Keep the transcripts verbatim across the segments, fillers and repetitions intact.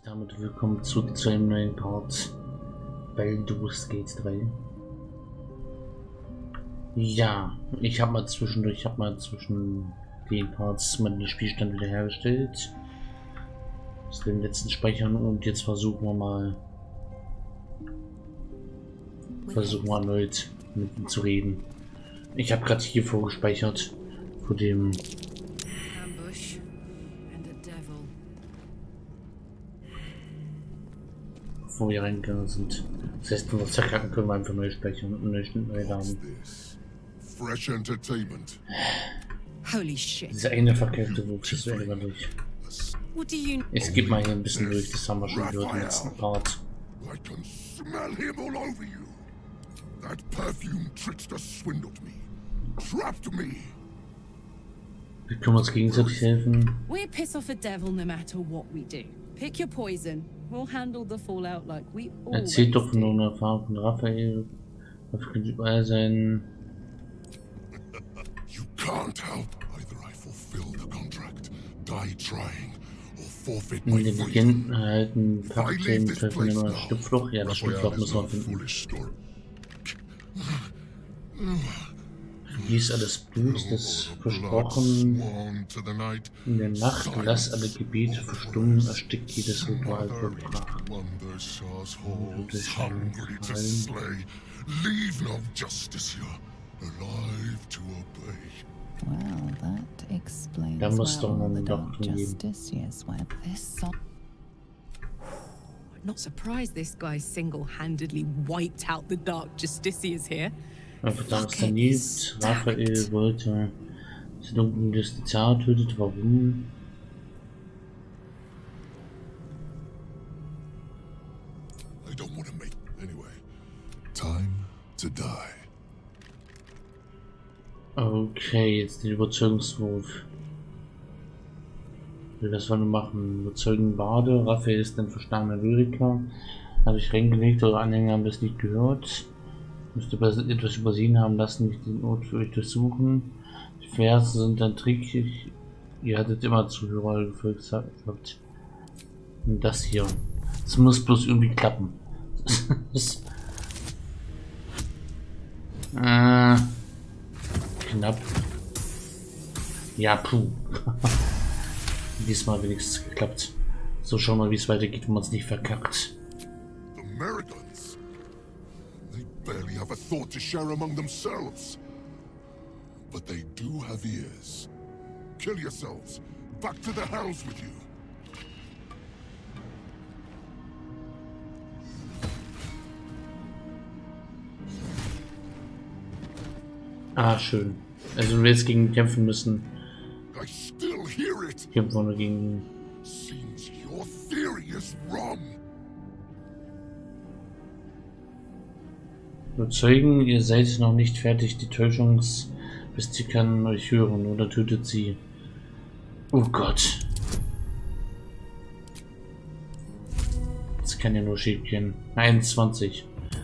Damit willkommen zurück zu einem neuen Part Baldur's Gate drei. Ja, ich habe mal zwischendurch, ich habe mal zwischen den Parts mal den Spielstand wieder hergestellt. Aus den letzten Speichern und jetzt versuchen wir mal versuchen wir erneut mit ihm zu reden. Ich habe gerade hier vorgespeichert vor dem wo wir reingegangen sind. Das heißt, wenn wir zerkacken, können wir einfach neu speichern und neu, neu laden. Fresh entertainment. Holy shit. Dieser eine verkehrte Wuchs ist immer durch. What do you Ich gebe mal hier ein bisschen durch, das haben wir schon gehört im letzten Part. I can smell him all over you. That perfume trickster swindled me. Trapped me. Wir können uns gegenseitig helfen. We'll piss off a devil no matter what we do. Pick your poison. We'll handle the fallout like we always Erzählt doch von do. einer Erfahrung von Raphael. Das könnte überall sein. You can't help. Either I fulfill the contract, die trying, or forfeit In my den freedom. Legenden erhalten Fakten treffen immer das Schlupfloch. Ja, das Schlupfloch müssen wir finden. Foolish story. Dies alles Blut, das versprochen in der Nacht. Lass alle Gebete verstummen, erstickt jedes Ritual verbrach. Leave no justice here, alive to obey. Well, that explains Da muss doch well mal the eine Dark Doktor geben. Justicia's web. This song. I'm not surprised this guy single-handedly wiped out the Dark Justiciars here. Einfach da ist er liebt. Raphael wollte den dunklen Justiziar tötet. Warum? I don't want to make anyway. Time to die. Okay, jetzt den Überzeugungswurf. Will das wollen wir machen? Überzeugen Bade. Raphael ist ein verstandener Lyriker. Habe ich reingelegt, eure Anhänger haben das nicht gehört. Müsste etwas übersehen haben, lasst mich den Ort für euch durchsuchen. Die Verse sind ein Trick. Ich, ihr hattet immer Zuhörer gefolgt habt. Und das hier. Es muss bloß irgendwie klappen. äh, knapp. Ja, puh. Diesmal wenigstens geklappt. So, schauen wir mal, wie es weitergeht, wenn man es nicht verkackt. The Merigons. They barely have a thought to share among themselves. But they do have ears. Kill yourselves. Back to the hells with you. Ah, schön. Also wenn wir jetzt gegen ihn kämpfen müssen, I still hear it. kämpfen wir nur gegen... Seems your theory is wrong. Überzeugen, ihr seid noch nicht fertig. Die Täuschungsbestie kann euch hören oder tötet sie. Oh Gott. Das kann ja nur schief gehen. einundzwanzig.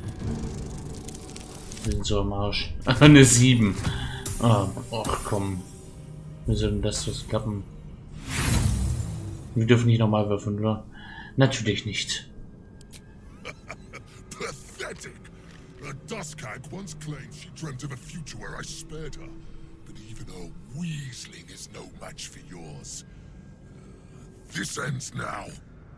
Wir sind so am Arsch. Eine sieben. Oh, ach komm. Wie soll denn das was klappen? Wir dürfen nicht nochmal würfeln, oder? Natürlich nicht. Pathetic. A Duskhag once claimed she dreamt of a future where I spared her. But even her weaseling is no match for yours. Uh, this ends now.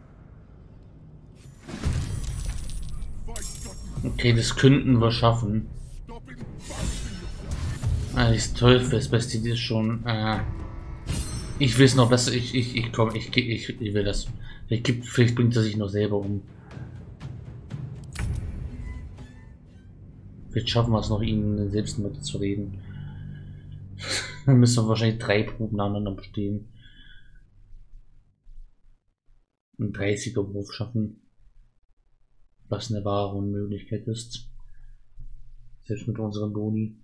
Fight Gotten. Okay, das könnten wir schaffen. Stop embarrassing yourself. Ah, das Teufelsbestie, die ist schon. Äh, ich will es noch besser. Ich, ich, ich komm, ich, ich, ich will das. Vielleicht, gibt, vielleicht bringt er sich noch selber um. Vielleicht schaffen wir es noch, ihn selbst mit zu reden. Dann müssen wir wahrscheinlich drei Proben aneinander bestehen. Einen dreißiger Wurf schaffen. Was eine wahre Unmöglichkeit ist. Selbst mit unseren Boni.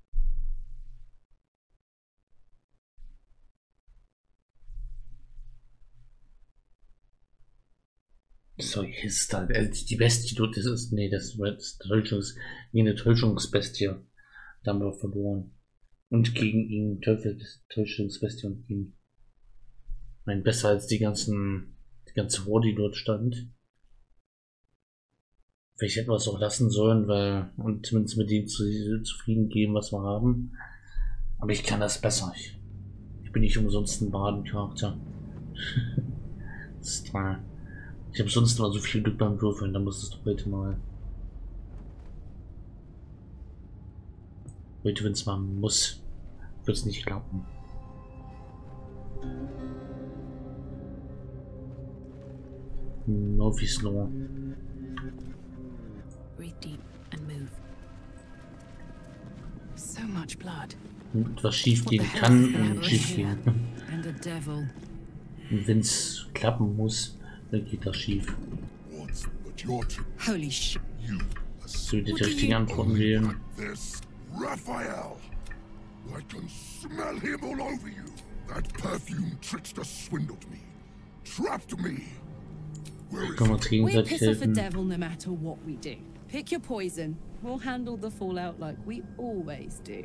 So, hier ist da die Bestie, das ist, nee, das war das Täuschungs, nee, eine Täuschungsbestie. Da haben wir verloren. Und gegen ihn, Teufel, Täuschungsbestie und ihn. Nein, besser als die ganzen, die ganze Horde, die dort stand. Vielleicht hätten wir es auch lassen sollen, weil und zumindest mit dem zu, zufrieden geben, was wir haben. Aber ich kann das besser. Ich, ich bin nicht umsonst ein Baden-Charakter. Das ist toll. Ich habe sonst immer so viel Glück beim Würfeln, dann muss es doch heute mal. Heute, wenn es mal muss, wird es nicht klappen. No wie slow. Breathe deep and move. So much blood. Etwas schief gehen kann und schief gehen. And a devil. Und wenn es klappen muss, dann geht das schief. What but your two, Holy shit. you, a So die richtigen Antworten only wählen. like this. Raphael! I can smell him all over you. That perfume trickster swindled me. Trapped me. Where is Können wir uns We gegenseitig piss off a helfen. devil no matter what we do. Pick your poison. We'll handle the fallout like we always do.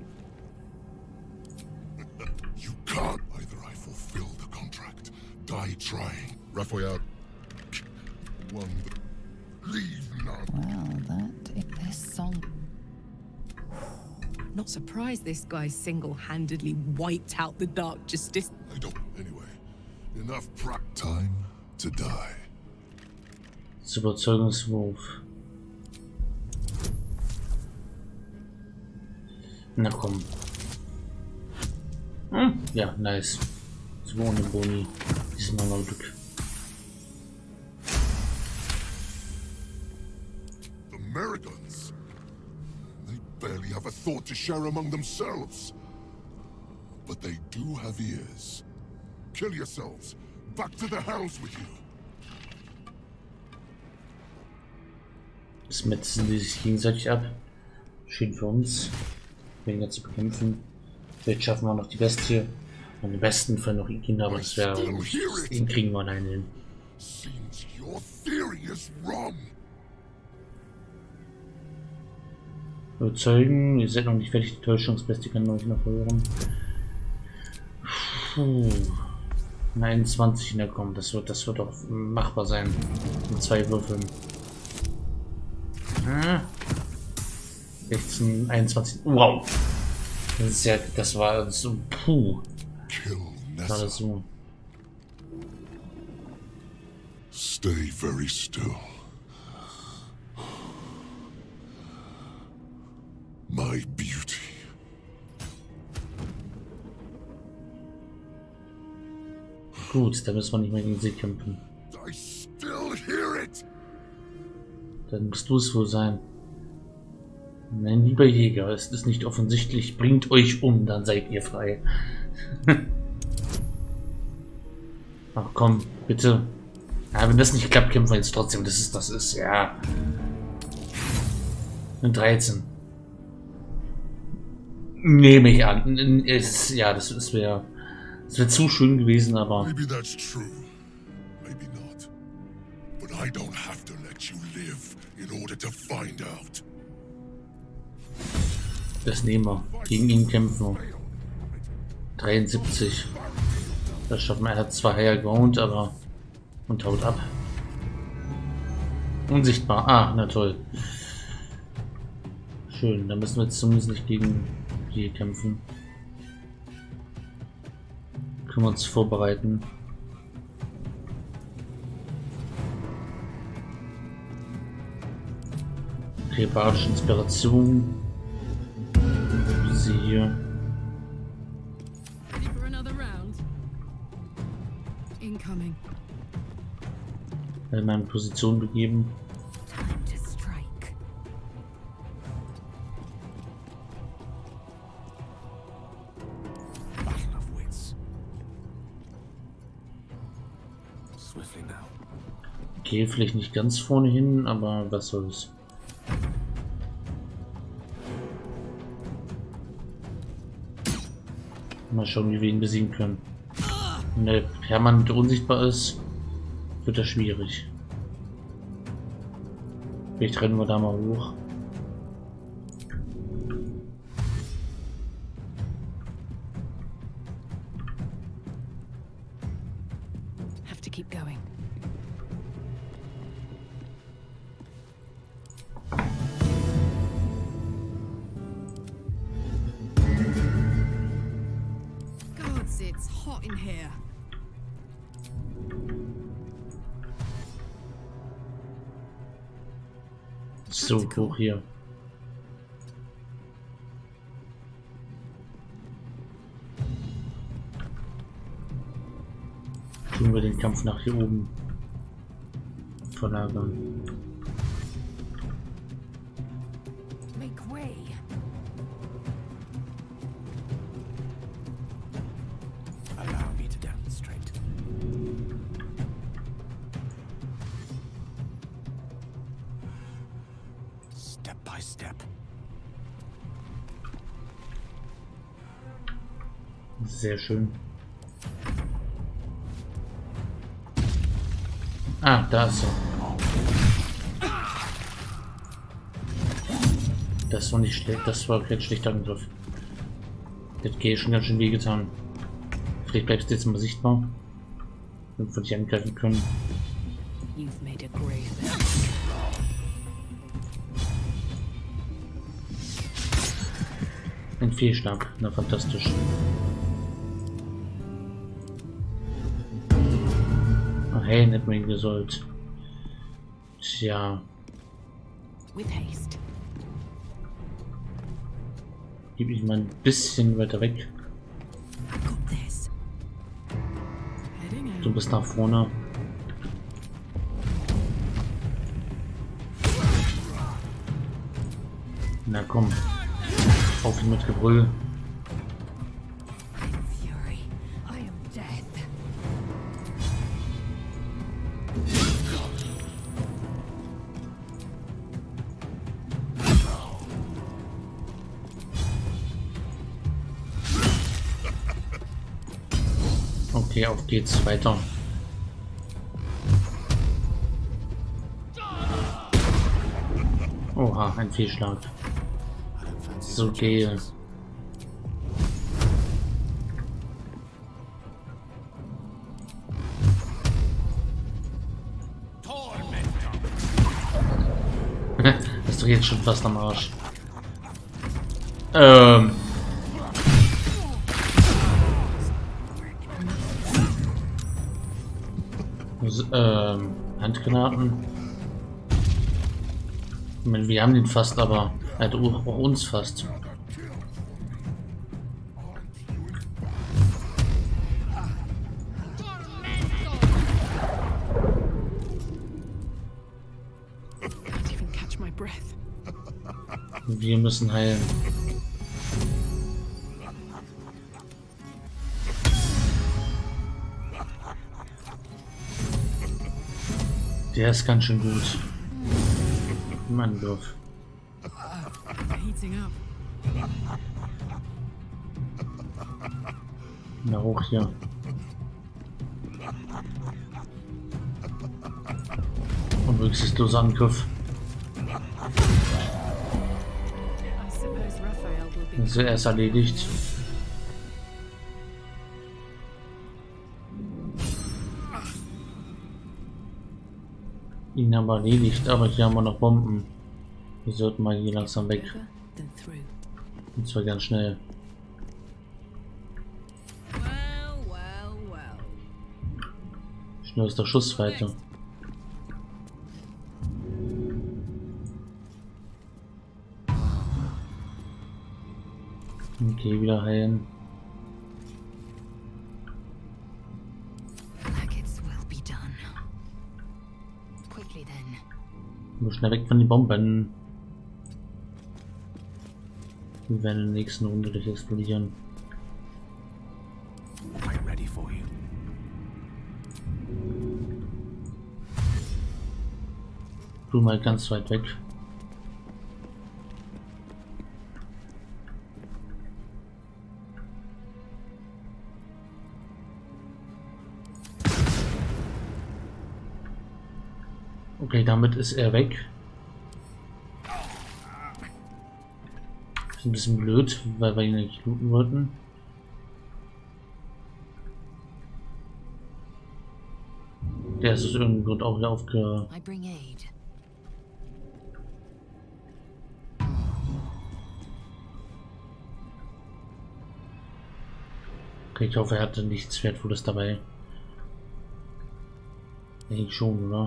You can't. Either I fulfill the contract, die trying. Raphael. One. Leave none. Well, that this song. Not surprised this guy single-handedly wiped out the Dark Justice. I don't. Anyway, enough pra- Time to die. Das Überzeugungswurf. Na komm. Hm? Ja, nice. So ohne Boni. Diesmal noch Glück. The Merridons. They barely have a thought to share among themselves. But they do have ears. Kill yourselves. Back to the hells with you. Das metzen die sich gegenseitig ab. Schön für uns. Weniger zu bekämpfen. Vielleicht schaffen wir noch die Bestie. Und im besten Fall noch Kinder, aber das wäre. Den kriegen wir alleine hin. Seems your theory is wrong. Überzeugen. Ihr seid noch nicht fertig. Die Täuschungsbestie kann euch noch hören. Puh. einundzwanzig in der kommt. Das wird, das wird auch machbar sein. Mit zwei Würfeln. Hm. sechzehn, einundzwanzig. Wow. Das ist ja, das war so. Puh. Kill War Nessa. das so. Stay very still. My beauty. Gut, da müssen wir nicht mehr gegen sie kämpfen. I still hear it. Dann musst du es wohl sein. Mein lieber Jäger, es ist nicht offensichtlich, bringt euch um, dann seid ihr frei. Ach komm, bitte. Ja, wenn das nicht klappt, kämpfen wir jetzt trotzdem. Das ist, das ist, ja. Eine dreizehn. Nehme ich an. Es, ja, das, das wäre das wäre zu schön gewesen, aber Maybe that's true. Maybe not. But I don't have to let you live in order to find out. das nehmen wir. Gegen ihn kämpfen wir. dreiundsiebzig. Das schaffen wir. Er hat zwar Higher Ground, aber und haut ab. Unsichtbar. Ah, na toll. Schön, dann müssen wir jetzt zumindest nicht gegen die kämpfen. Können wir uns vorbereiten. Krebarische Inspiration. Wie sie hier. Ready for another round? Incoming. In meine Position begeben. Time to strike. Battle of wits. Swiftly now. Okay, vielleicht nicht ganz vorne hin, aber was soll's. Mal schauen, wie wir ihn besiegen können. Wenn der permanent unsichtbar ist, wird das schwierig. Vielleicht rennen wir da mal hoch. Have to keep going. Not in here. So hoch hier. Tun wir den Kampf nach hier oben verlagern. Make way. Allow me to demonstrate. Step by step. Sehr schön. Ah, da ist er. Das war nicht schlecht, das war kein schlechter Angriff. Das geht schon ganz schön wehgetan. Vielleicht bleibst du jetzt mal sichtbar. Damit wir dich angreifen können. You've made a grave mistake. Ein Fehlschlag. Na, fantastisch. Ah, hey, hätten wir ihn gesollt. Tja. With haste. Gib ich mal ein bisschen weiter weg. I've got this. Heading Du out. bist nach vorne. Na komm. Auf ihn mit Gebrüll. Fury. I am death. Okay, auf geht's weiter. Oha, ein Fehlschlag. I don't fancy So such gehe. chances. Das ist doch jetzt schon fast am Arsch. Ähm. S- Ähm, Handgranaten. Ich meine, wir haben den fast, aber er hat auch auch uns fast. Can't even catch my breath. Wir müssen heilen. Der ist ganz schön gut. Im Angriff. Heating up. Na hoch hier. Und rücksichtsloser Angriff. I suppose Raphael will be. Also er ist erledigt. Ihn haben wir erledigt, aber hier haben wir noch Bomben. Wir sollten mal hier langsam weg. Over, then through. Und zwar ganz schnell. Well, well, well. Schnell aus der Schussweite. Okay, wieder heilen. Maggots will be done. Quickly then. Nur schnell weg von den Bomben. Wir werden in der nächsten Runde gleich explodieren. I'm ready for you. Du mal ganz weit weg. Okay, damit ist er weg. Ist ein bisschen blöd, weil wir ihn nicht looten wollten. Der ist aus irgendeinem Grund auch wieder aufge... I bring aid. Okay, ich hoffe, er hatte nichts Wertvolles dabei. Eigentlich schon, oder?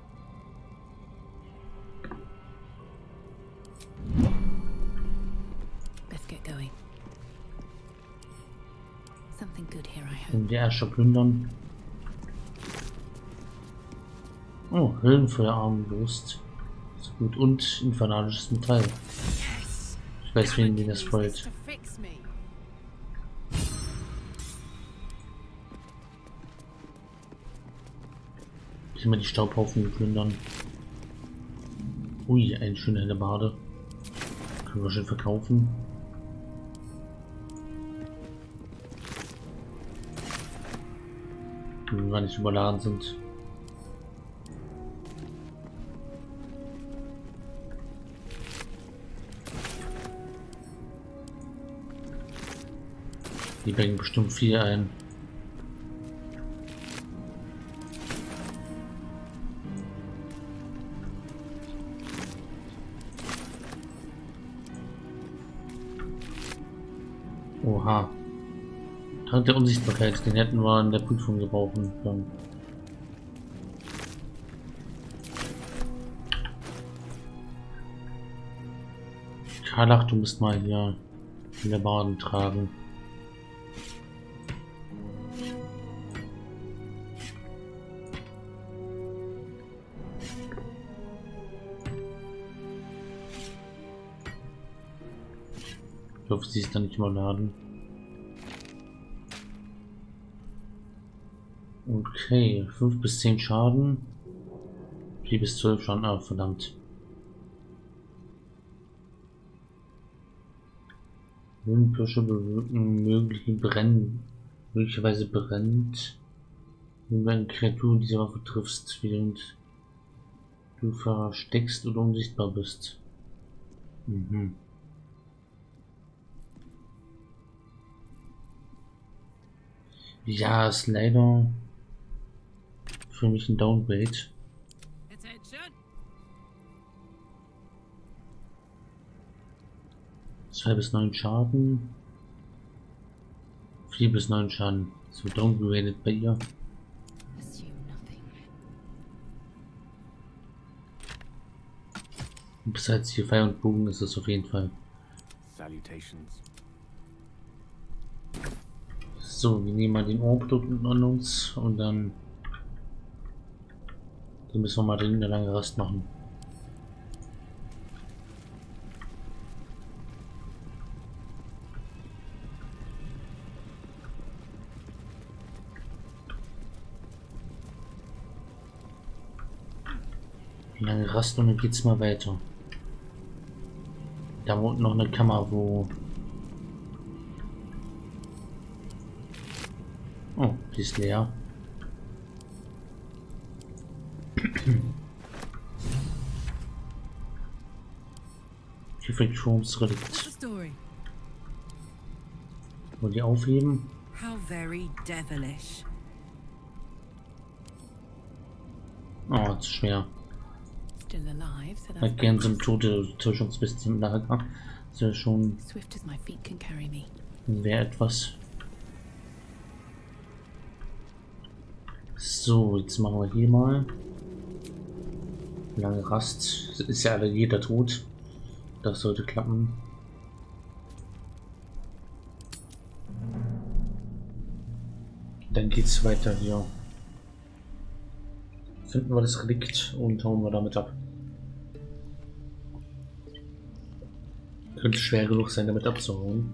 Let's get going. Something good here, I hope. Und die Ärsche plündern. Oh, Höhlenfeuerarmbrust. Ist gut. Und infernalisches Metall. Ich weiß, wen die das freut. Ich immer die Staubhaufen plündern. Ui, ein schöner Hellebarde. Können wir schon verkaufen. Wenn wir nicht überladen sind. Die bringen bestimmt viel ein. Oha. Trank der Unsichtbarkeit, den hätten wir in der Prüfung gebrauchen können. Karlach, du musst mal hier in der Baden tragen. Ich hoffe, sie ist dann nicht überladen. Okay, fünf bis zehn Schaden. vier bis zwölf Schaden, ah, verdammt. Höhenpirsche bewirken mögliche Brennen, möglicherweise brennt, wenn du eine Kreatur diese Waffe triffst, während du versteckst oder unsichtbar bist. Mhm. Ja, ist leider für mich ein Downgrade. zwei bis neun Schaden. vier bis neun Schaden. So downgradet bei ihr. Besides hier Pfeil und Bogen ist es auf jeden Fall. Salutations. So, wir nehmen mal den Ohrprodukt an uns und dann, dann müssen wir mal drin eine lange Rast machen. Lange Rast und dann geht's mal weiter. Da unten noch eine Kammer, wo... Oh, die ist leer. Hier fängt Stroms Relikt. Wollen die aufheben? How very devilish. Oh, zu schwer. Still alive, so Ich that's gern so ein tote Täuschungsbiss im Lager. Das wäre schon swift as my feet can carry me. wäre etwas. So, jetzt machen wir hier mal lange Rast. Ist ja alle jeder tot. Das sollte klappen. Dann geht's weiter hier. Finden wir das Relikt und hauen wir damit ab. Könnte schwer genug sein, damit abzuhauen.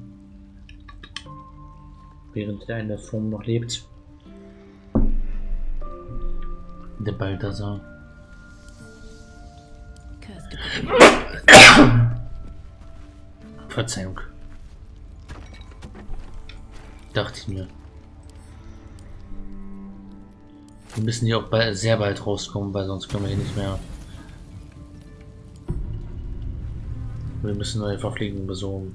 Während der in der Form noch lebt. Der Balthasar. Verzeihung. Dachte ich mir. Wir müssen hier auch bald, sehr bald rauskommen, weil sonst können wir hier nicht mehr. Wir müssen neue Verpflegung besorgen.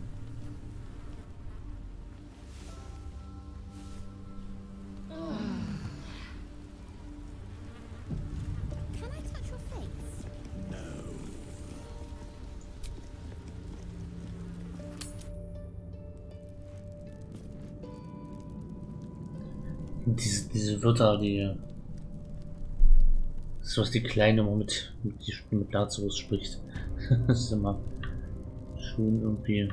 Diese, diese Wörter, die so was die Kleine immer mit, mit, die, mit Lazarus spricht. Das ist immer schon irgendwie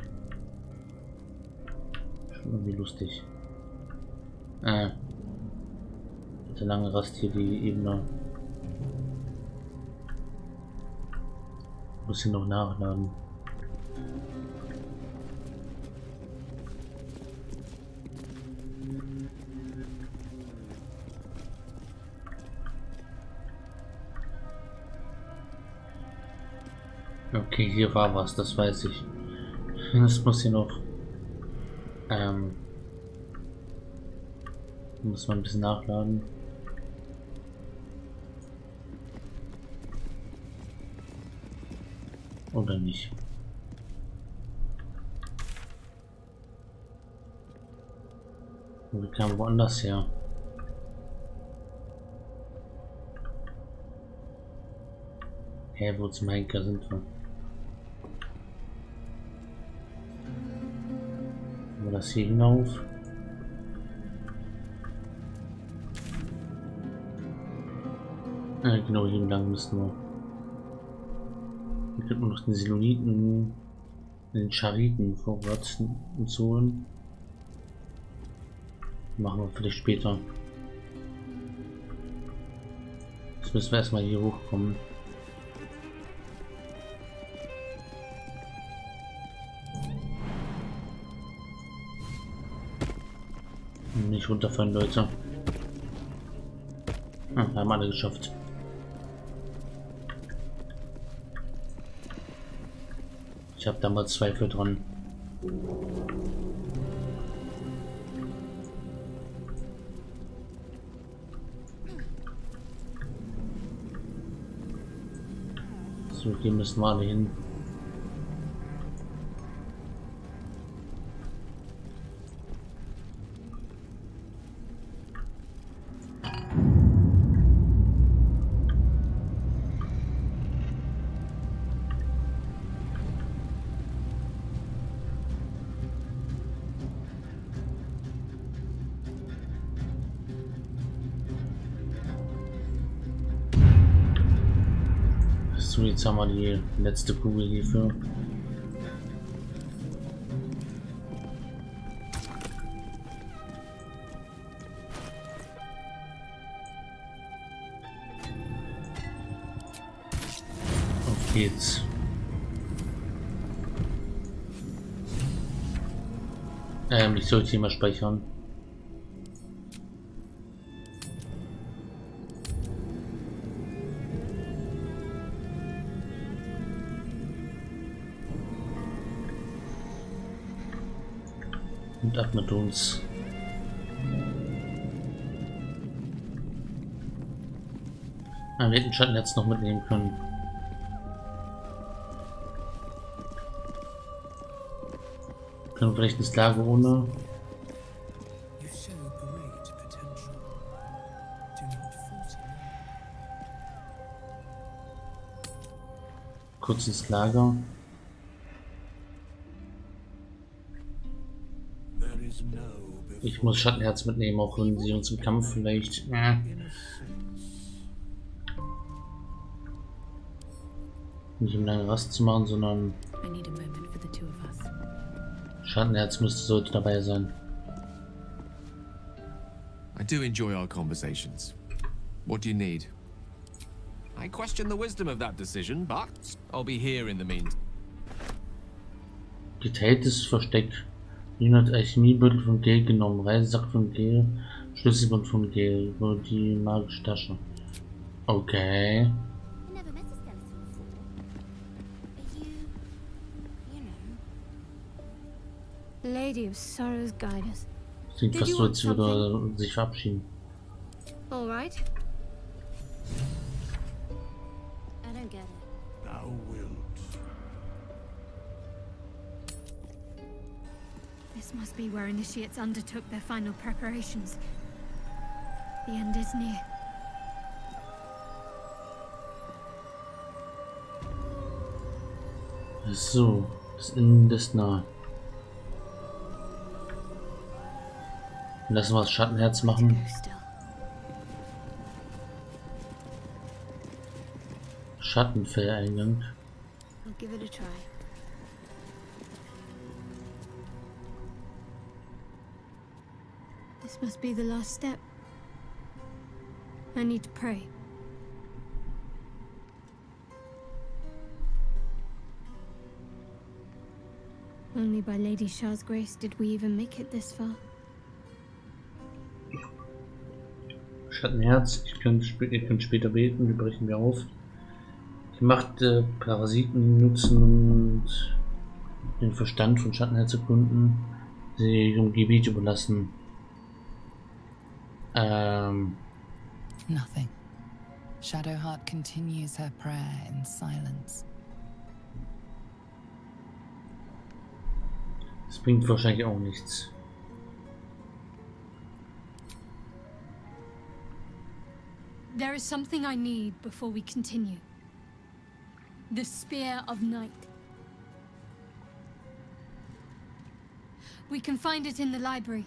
schon irgendwie lustig. Äh, der lange Rast hier die Ebene. Muss hier noch nachladen. Okay, hier war was, das weiß ich. Das muss hier noch. Ähm. Muss man ein bisschen nachladen. Oder nicht? Wir kamen woanders her. Hä, wo zum Henker sind wir? Haben wir das hier hinauf? Ja, genau, hier lang müssen wir. Hier könnten wir noch den Siloniten, den Chariten vorwärts uns holen. Machen wir vielleicht später. Jetzt müssen wir erstmal hier hochkommen. Nicht runterfallen, Leute. Ah, haben alle geschafft. Ich habe da mal Zweifel dran. So, hier müssen wir alle hin. So, jetzt haben wir die letzte Kugel hierfür. Auf geht's. Ähm, ich sollte hier mal speichern. Und ab mit uns. Ah, wir hätten Schatten jetzt noch mitnehmen können. Können wir vielleicht ins Lager ohne? Kurz ins Lager. Ich muss Schattenherz mitnehmen, auch wenn sie uns im Kampf vielleicht äh, nicht um lange Rast zu machen, sondern Schattenherz müsste sollte dabei sein. I do enjoy our conversations. What do you need? I question the wisdom of that decision, but I'll be here in the meantime. Geteiltes Versteck. hundert Alchemiebeutel von Gel genommen, Reisesack von Gel, Schlüsselbund von Gel, über die magische Tasche. Okay. Lady of Sorrows, guide us. Klingt fast so, als würde er sich verabschieden. All right. I don't get it. Thou wilt. This must be where initiates undertook their final preparations. The end is near. So, das Ende ist nah. Lassen wir das Schattenherz machen. Still. Schattenfelleingang. I'll give it a try. This must be the last step. I need to pray. Only by Lady Shah's grace did we even make it this far. Schattenherz, ich könnt sp ihr könnt später beten, die brechen wir auf. Gemachte Parasiten nutzen und den Verstand von Schattenherz erkunden, sie ihrem Gebiet überlassen. Ähm. Nothing. Shadowheart continues her prayer in silence. Das bringt wahrscheinlich auch nichts. There is something I need before we continue. The Spear of Night. We can find it in the library.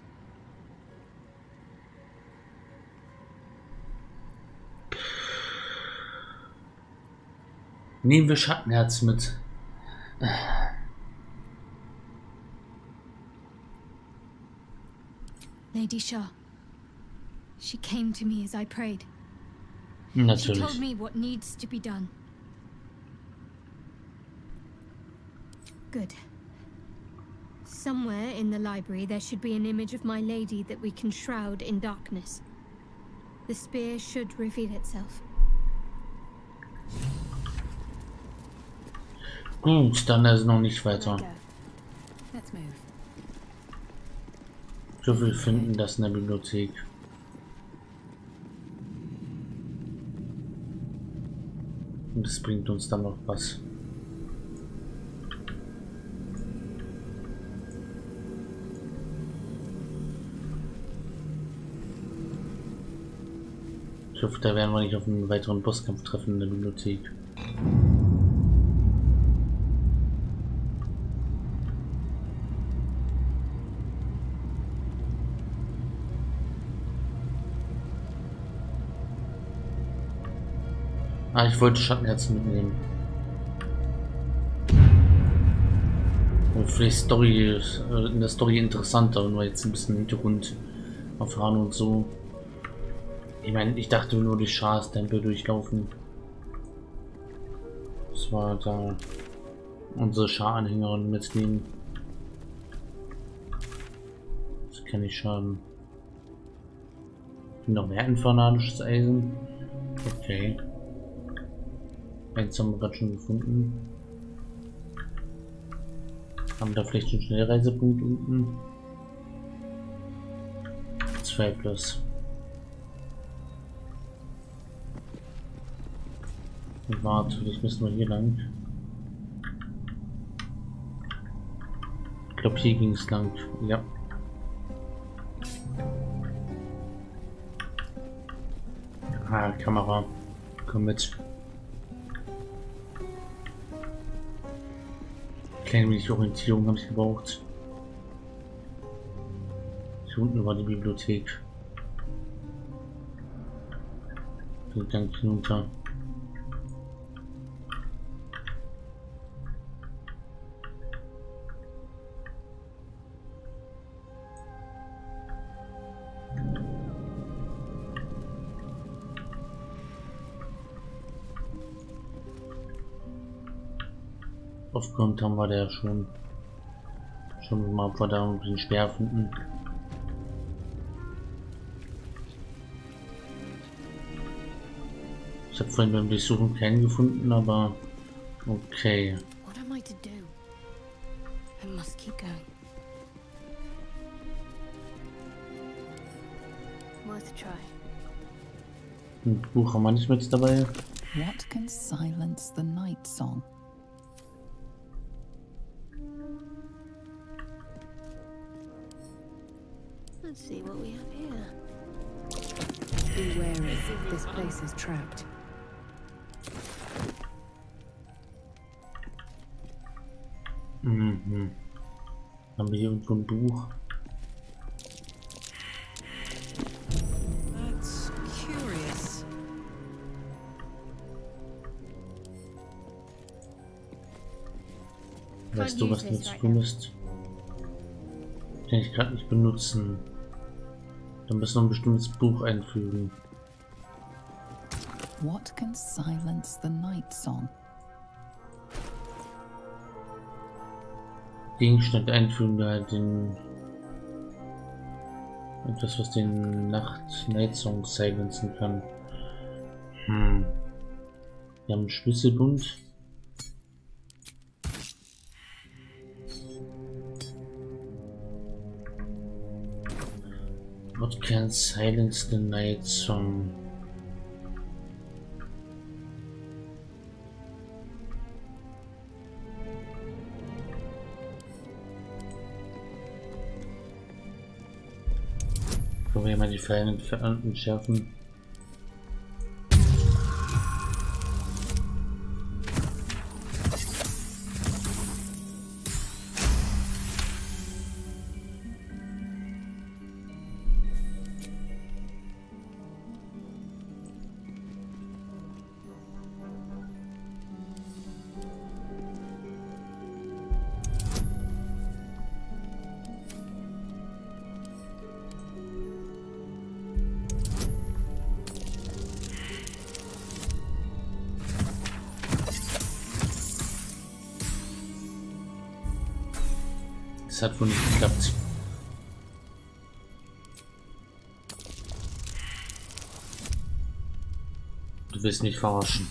Nehmen wir Schattenherz mit. Lady Shah. She came to me as I prayed. Natürlich. She told me what needs to be done. Good. Somewhere in the library there should be an image of my lady that we can shroud in darkness. The spear should reveal itself. Gut, dann ist noch nicht weiter. Let's move. So viel finden das in der Bibliothek. Und das bringt uns dann noch was. Ich hoffe, da werden wir nicht auf einen weiteren Bosskampf treffen in der Bibliothek. Ah, ich wollte Schattenherzen mitnehmen. Und für die Story, in der Story interessanter, wenn wir jetzt ein bisschen Hintergrund erfahren und so. Ich meine, ich dachte nur durch Shahs Tempel durchlaufen. Das war da unsere Schah-Anhängerin mitnehmen. Das kann nicht schaden. Noch mehr infernalisches Eisen. Okay. Eins haben wir gerade schon gefunden. Haben da vielleicht einen Schnellreisepunkt unten? Zwei plus. Und warte, vielleicht müssen wir hier lang. Ich glaube, hier ging es lang. Ja. Ah, Kamera. Komm mit. Kleine wenig Orientierung habe ich gebraucht. Hier unten war die Bibliothek. Den Gang hinunter. Aufgrund haben wir da schon schon mal, ob wir da den Speer finden. Ich habe vorhin beim Durchsuchen keinen gefunden, aber okay. What am I to do? I must keep going. Worth a try. Ein Buch haben wir nicht mit dabei. What can silence the night song? Let's see what we have here. Be wary. This place is trapped. Mhm. Haben wir hier irgendwo ein Buch? That's curious. Weißt du, was mir zu tun ist? Kann ich gerade nicht benutzen. Dann müssen wir ein bestimmtes Buch einfügen. What can silence the night song? Gegenstand einfügen, da halt den etwas, was den Nacht Night Song silenzen kann. Hm. Wir haben einen Schlüsselbund. What can silence the night song? Können wir mal die Pfeile entschärfen? Es hat wohl nicht geklappt. Du willst mich verarschen.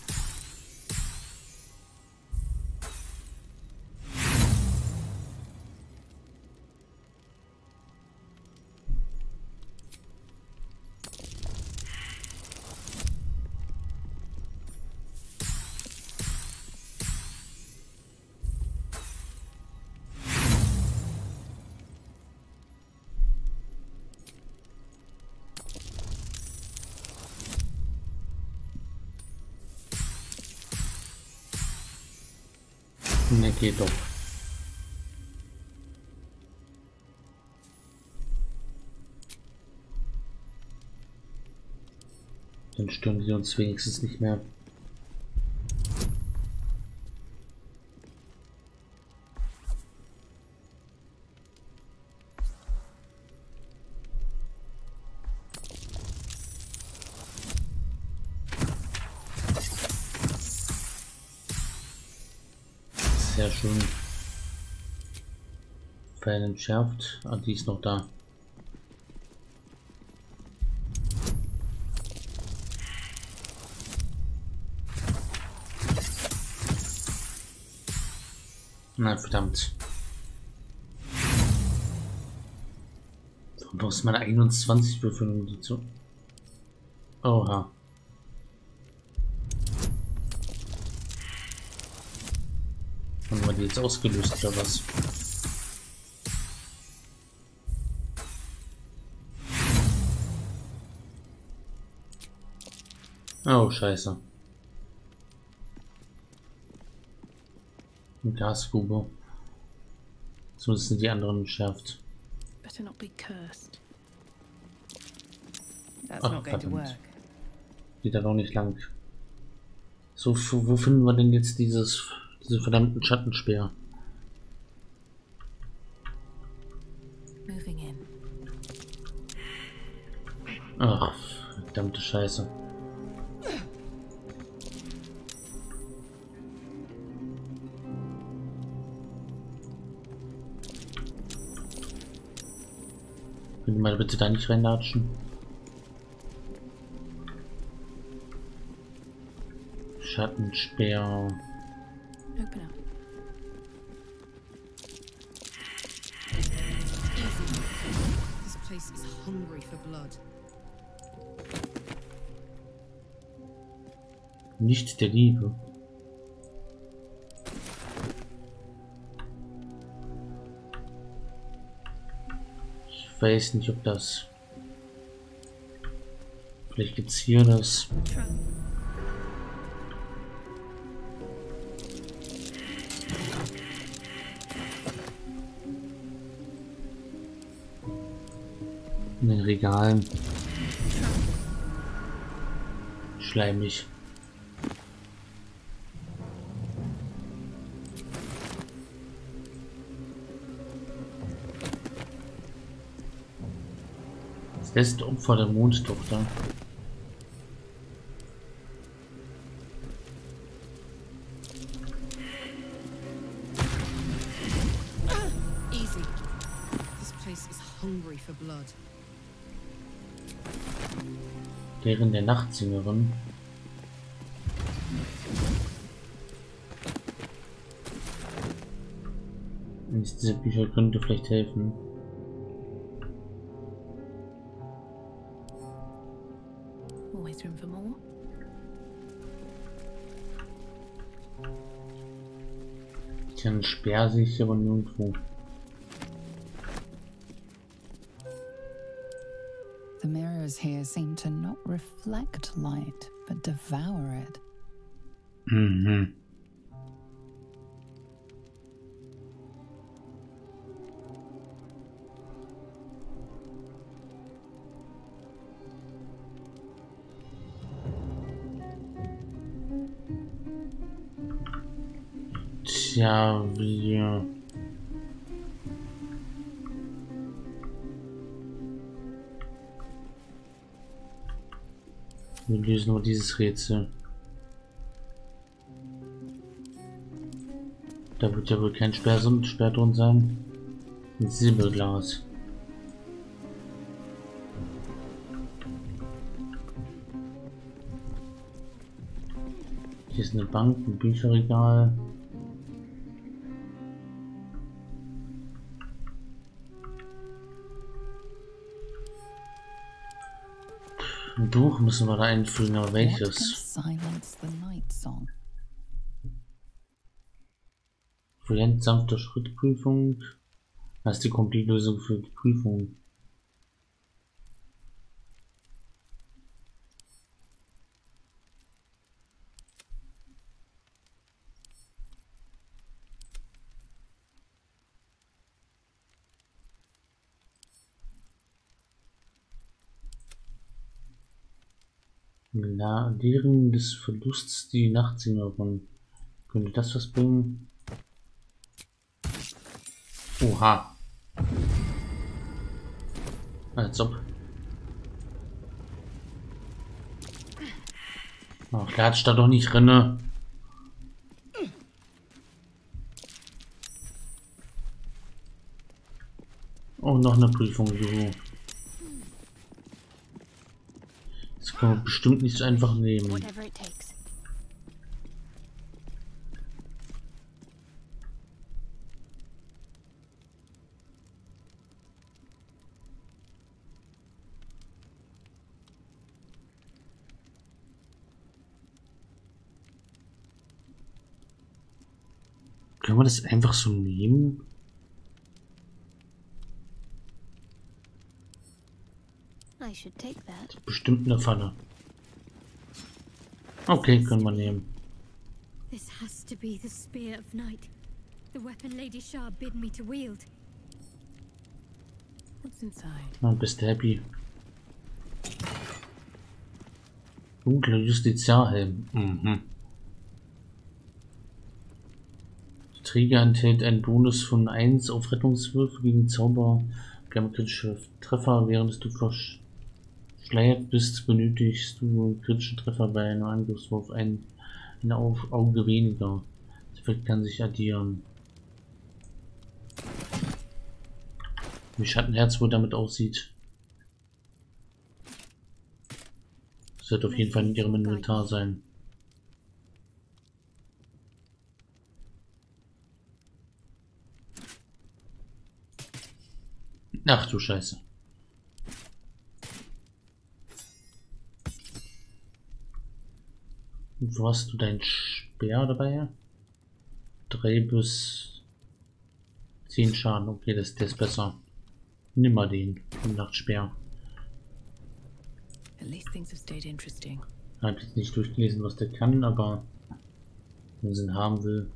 Ne, geht doch. Dann stören sie uns wenigstens nicht mehr. Sehr schön. Pfeil entschärft. Ah, die ist noch da. Na verdammt. Warum brauchst du meine einundzwanzig Würfel dazu? Oha. Haben wir die jetzt ausgelöst oder was? Oh, scheiße. Eine Gasgrube. So sind die anderen entschärft. Better not be cursed. That's Ach, not going to verdammt. work. Geht da noch nicht lang. So, wo finden wir denn jetzt dieses, diese verdammten Schattenspeer? Moving in. Ach, verdammte Scheiße. Könnt ihr mal bitte da nicht reinlatschen? Schattenspeer. Open up. This place is hungry for blood. Nicht der Liebe. Ich weiß nicht, ob das... Vielleicht gibt's hier das... In den Regalen. Schleimig. Das letzte Opfer der Mondtochter. Easy. This place is hungry for blood. Deren der Nachtsängerin. Diese Bücher könnte vielleicht helfen. Always room for more. Tja, Speer sehe ich aber nirgendwo. The mirrors here seem to not reflect light, but devour it. Mhm. Tja, wir... Wir lösen nur dieses Rätsel. Da wird ja wohl kein Sperr, Sperr drin sein. Ein Silberglas. Hier ist eine Bank, ein Bücherregal. Ein Buch müssen wir da einfügen, aber welches? Fluent sanfte Schrittprüfung. Das ist die Komplettlösung für die Prüfung. Lehren des Verlusts die Nachtsängerin. Könnte das was bringen? Oha. Als ob. Ach, der hat da doch nicht drinne. Oh, noch eine Prüfung, Juhu. Das kann man bestimmt nicht so einfach nehmen. Können wir das einfach so nehmen? I should take that. Bestimmt eine Falle. Okay, können wir nehmen. This has to be the Spear of Night. The weapon Lady Shah bid me to wield. What's inside? Na, bist du happy? Dunkler Justiziarhelm. Mhm. Der Träger enthält einen Bonus von eins auf Rettungswürfe gegen Zauber. Kritische Treffer, während du verschleiert bist, benötigst du einen kritischen Treffer bei einem Angriffswurf ein, ein Auge weniger. Das Effekt kann sich addieren. Wie Schattenherz wohl damit aussieht. Das wird auf jeden Fall in ihrem Inventar sein. Ach du Scheiße. Und wo hast du deinen Speer dabei? Drei bis zehn Schaden. Okay, das, das ist besser. Nimm mal den, den Nachtspeer. At least things have stayed interesting. Ich habe jetzt nicht durchgelesen, was der kann, aber wenn sie ihn haben will.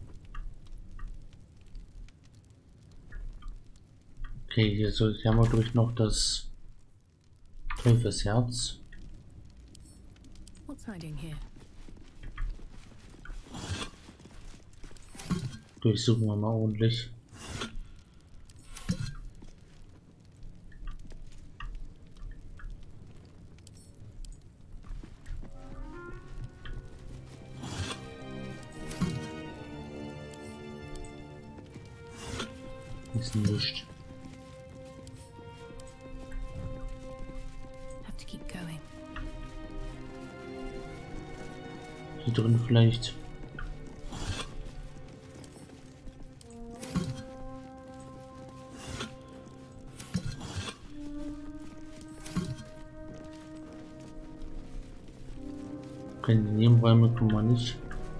Okay, hier, so, hier haben wir durch noch das Teufelsherz. What's hiding here? Durchsuchen wir mal ordentlich. Ist nicht. Have to keep going. Hier drin vielleicht. In die Nebenräume kommen wir nicht.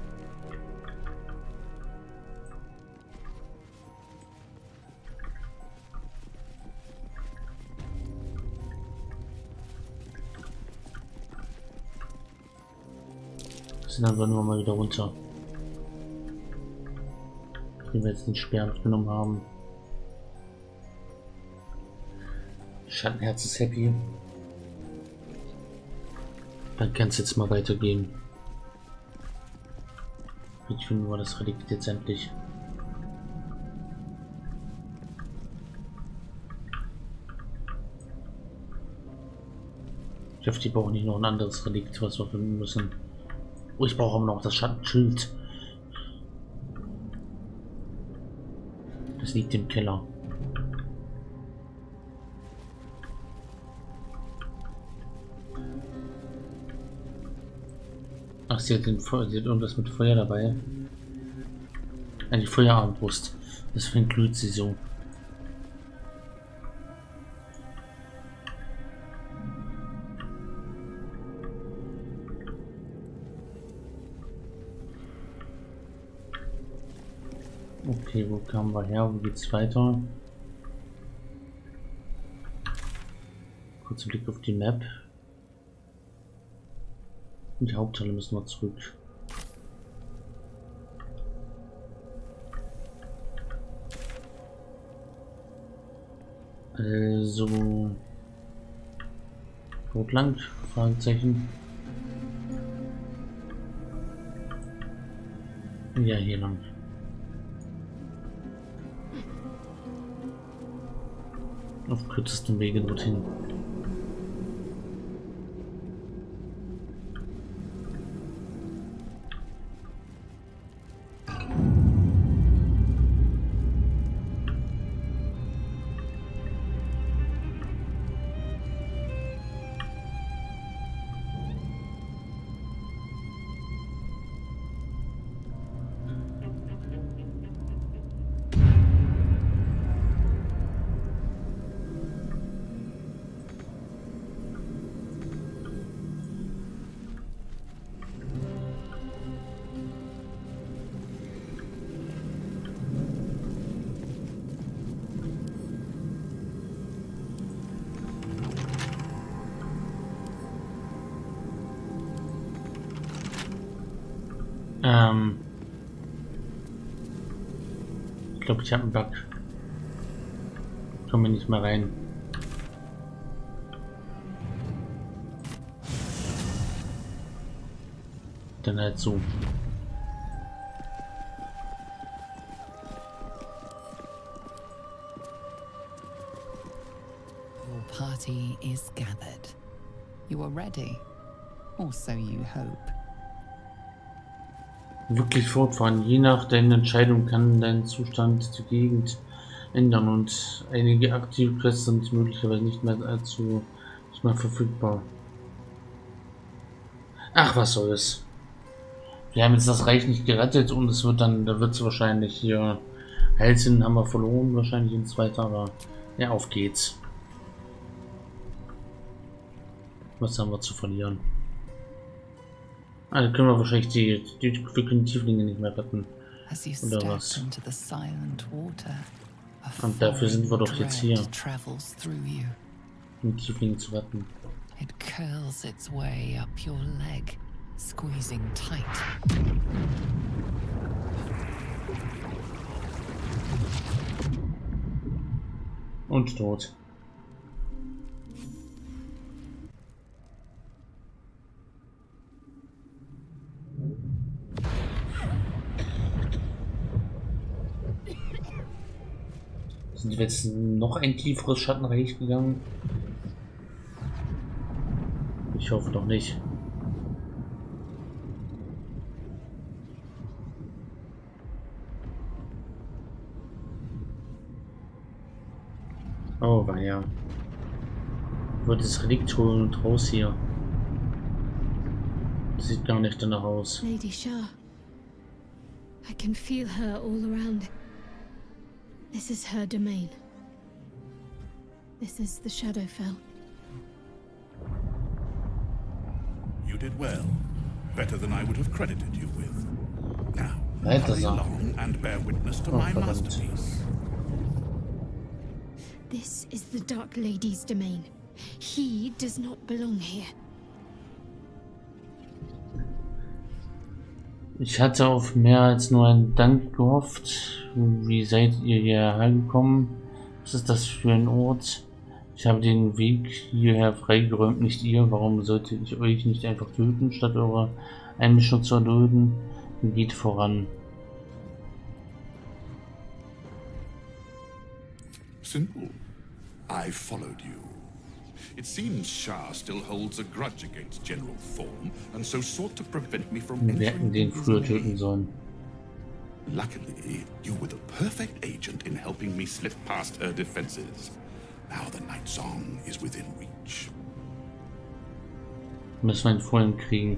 Sind einfach nur mal wieder runter. Wenn wir jetzt den Speer mitgenommen haben. Schattenherz ist happy. Dann kann es jetzt mal weitergehen. Ich finde nur das Relikt jetzt endlich. Ich hoffe, die brauchen nicht noch ein anderes Relikt, was wir finden müssen. Oh, ich brauche aber noch das Schattenschild. Das liegt im Keller. Ach, sie hat, den Fe sie hat irgendwas mit Feuer dabei. Eine Feuerarmbrust. Deswegen glüht sie so. Okay, wo kamen wir her? Wo geht's weiter? Kurzer Blick auf die Map. Und die Hauptteile müssen wir zurück. Also dort lang? Fragezeichen. Ja, hier lang. Auf kürzestem Wege dorthin. Ähm ich glaube, ich habe einen Bug. Kommen wir nicht mehr rein. Dann halt so. Your party is gathered. You are ready, or so you hope. Wirklich fortfahren. Je nach deiner Entscheidung kann dein Zustand der Gegend ändern und einige aktive Quests sind möglicherweise nicht mehr allzu nicht mehr verfügbar. Ach, was soll's. Wir haben jetzt das Reich nicht gerettet und es wird dann, da wird es wahrscheinlich hier Heilsinn haben wir verloren, wahrscheinlich in zweiter, aber ja, auf geht's. Was haben wir zu verlieren? Also können wir wahrscheinlich die, die, wir können Tieflinge nicht mehr retten. Oder was? Und dafür sind wir doch jetzt hier, um Tieflinge zu retten. It curls its way up your leg, squeezing tight. Und tot. Sind wir jetzt noch ein tieferes Schattenreich gegangen? Ich hoffe doch nicht. Oh, war ja. Ich wollte das Relikt holen und raus hier. Das sieht gar nicht danach aus. Lady Shah. I can feel her all around. This is her domain. This is the Shadowfell. You did well. Better than I would have credited you with. Now, Weiter hurry so. along and bear witness to Oh, my verdammt. masterpiece. This is the Dark Lady's domain. He does not belong here. Ich hatte auf mehr als nur einen Dank gehofft. Wie seid ihr hierher gekommen? Was ist das für ein Ort? Ich habe den Weg hierher freigeräumt, nicht ihr. Warum sollte ich euch nicht einfach töten, statt eure Einmischung zu erdulden? Geht voran. Simple. I followed you. It seems Shah still holds a grudge against General Thorm, and so sought to prevent me from Wir hätten entering den his früher domain. töten sollen. Luckily, you were the perfect agent in helping me slip past her defenses. Now the Night Song is within reach. Müssen wir ihn vorhin kriegen.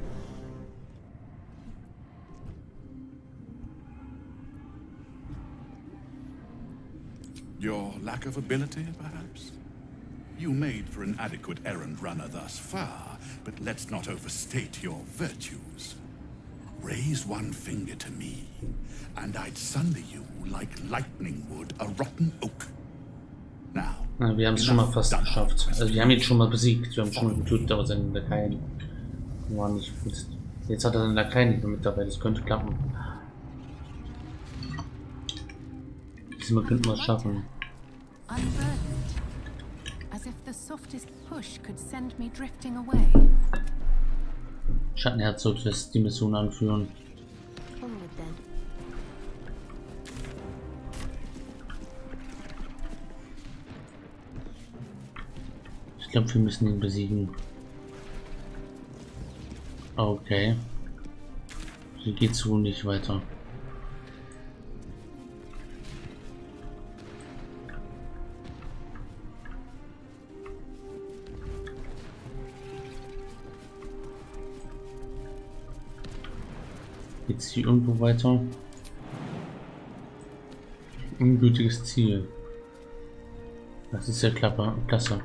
Your lack of ability, perhaps? You made for an adequate errand runner thus far, but let's not overstate your virtues. Raise one finger to me, and I'd sunder you like lightning would a rotten oak. Now, Na, wir haben es schon mal fast geschafft. Also wir haben ihn schon mal besiegt. Wir haben schon mal getötet, aber seine Lakaien waren nicht gut. Jetzt hat er seine Lakaien nicht mehr mit dabei. Das könnte klappen. Diesmal könnten wir es schaffen. Unburdened. As if the softest push could send me drifting away. Schattenherzog lässt die Mission anführen. Onward then. Ich glaube, wir müssen ihn besiegen. Okay. Hier geht's wohl nicht weiter. Geht's hier irgendwo weiter? Ungültiges Ziel. Das ist ja klappe, klasse.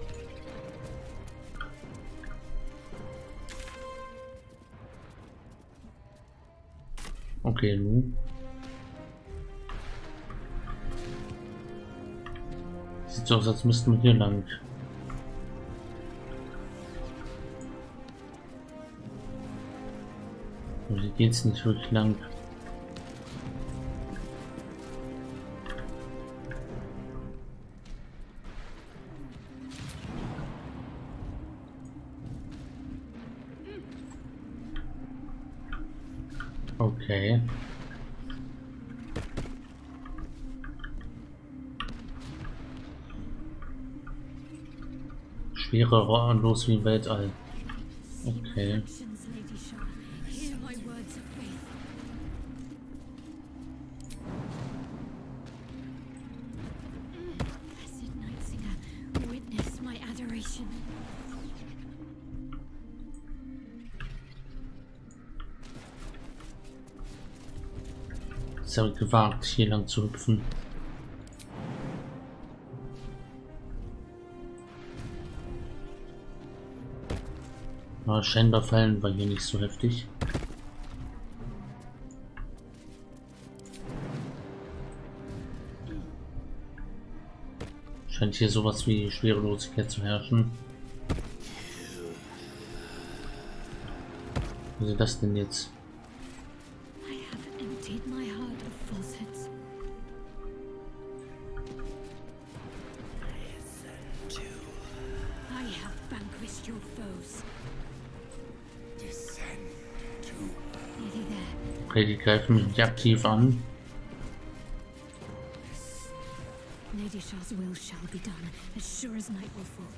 Okay, nun. Sieht so aus, als müssten wir hier lang. Aber hier geht's nicht wirklich lang. Okay. Schwerer los wie im Weltall. Okay. Hear my words of faith. Blessed Nightsinger, witness my adoration. Es ist gewagt, hier lang zu hüpfen. Aber scheinbar fallen wir hier nicht so heftig. Scheint hier sowas wie Schwerelosigkeit zu herrschen. Was ist das denn jetzt? I have emptied my heart of falsehoods. I have vanquished your foes. Descend to Nearly there. Okay, die greifen mich nicht aktiv an. Lady Shah's will shall be done, as sure as night will fall.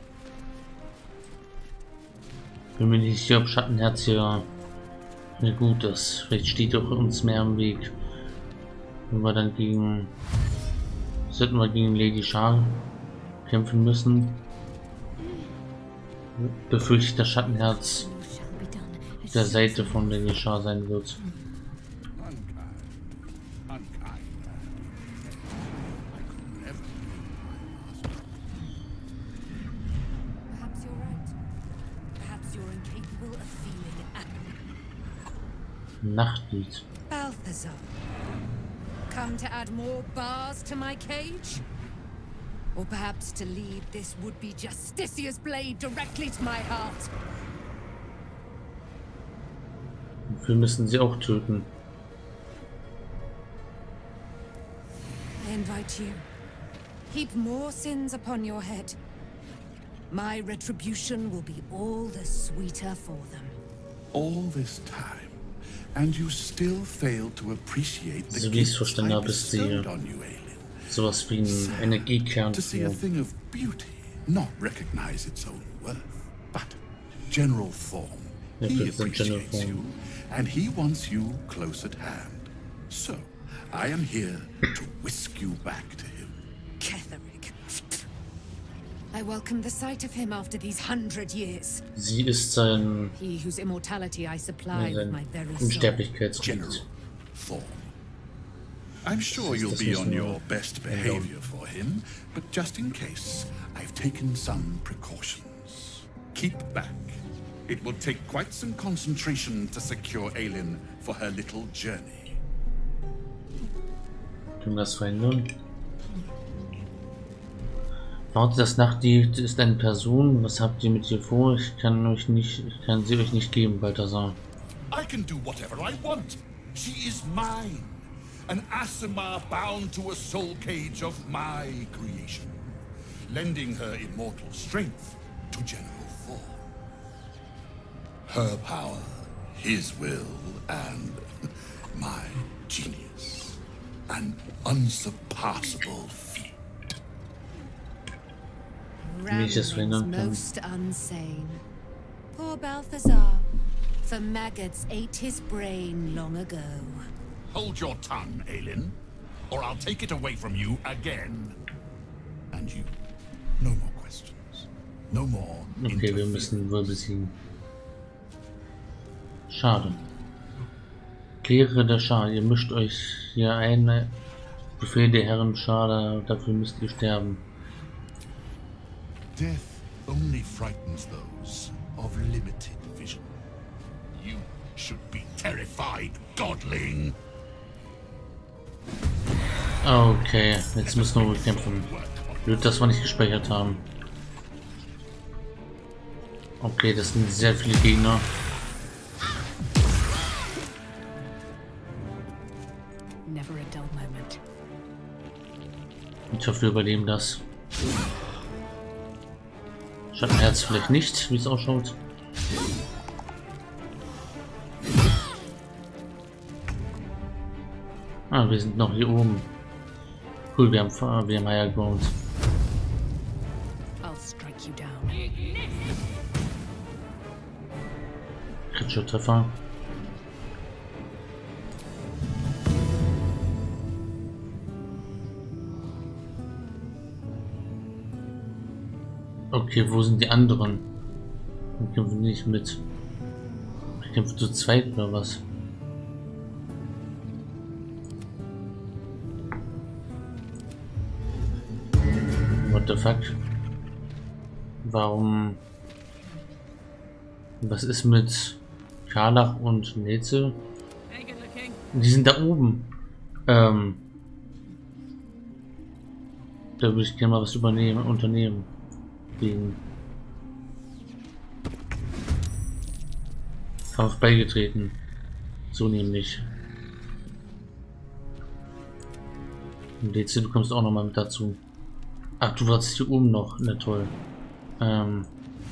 Bin mir nicht sicher, ob Schattenherz hier mir gut ist. Vielleicht steht doch uns mehr im Weg. Wenn wir dann gegen... Sollten wir gegen Lady Shah kämpfen müssen, befürchte ich, das Schattenherz der Seite von der Yashar sein wird. Nachtlied. Balthazar, come to add more bars to my cage? Or perhaps to lead this would-be Justicia's blade directly to my heart? Wir müssen sie auch töten. I invite you. Heap more sins upon your head. My retribution will be all the sweeter for them. All this time, and you still fail to appreciate the So wie ich es gifts verstanden I habe, ist sie bestowed on you, Aelin. sowas wie ein Energiekern. To see a thing of beauty not recognize its own worth, but General Thorm, Ja, he das sind General appreciates you, Thorm. and he wants you close at hand. So, I am here to whisk you back to him. Ketheric. I welcome the sight of him after these hundred years. Sie ist sein, He whose immortality I supply with sein my very soul. Unsterblichkeitslied. Thorm. I'm sure you'll be on your best behavior for him, but just in case, I've taken some precautions. Keep back. It will take quite some concentration to secure Aelin for her little journey. Können wir das verhindern? Warte, das Nachtlied ist eine Person. Was habt ihr mit ihr vor? Ich kann euch nicht, ich kann sie euch nicht geben, Balthazar. I can do whatever I want. She is mine. An Aasimar bound to a soul cage of my creation, lending her immortal strength to General Thorm. Her power, his will, and my genius. An unsurpassable feat. Wie ich das verhindern kann. Most unsane. Poor Balthazar. For maggots ate his brain long ago. Hold your tongue, Aelin, or I'll take it away from you again. And you, no more questions. No more. Okay, wir müssen wohl besiegen. Schade. Kehre der Schar, ihr mischt euch hier ein. Befehl der Herren Schade, dafür müsst ihr sterben. Death only frightens those of limited vision. You should be terrified, Godling. Okay, jetzt müssen wir kämpfen. Blöd, dass wir nicht gespeichert haben. Okay, das sind sehr viele Gegner. Never a dull moment. Ich hoffe, wir überleben das. Schattenherz vielleicht nicht, wie es ausschaut. Ah, wir sind noch hier oben. Cool, wir haben, wir haben Higher Ground. I'll strike you down. Kritischer Treffer. Okay, wo sind die anderen? Wir kämpfen nicht mit. Wir kämpfen zu zweit oder was? What the fuck? Warum? Was ist mit Karlach und Netze? Die sind da oben. Ähm. Da würde ich gerne mal was übernehmen, unternehmen. Gegen Kampf beigetreten. So nämlich. Und D C, du kommst auch noch mal mit dazu. Ach, du warst hier oben noch. Na toll. Ähm.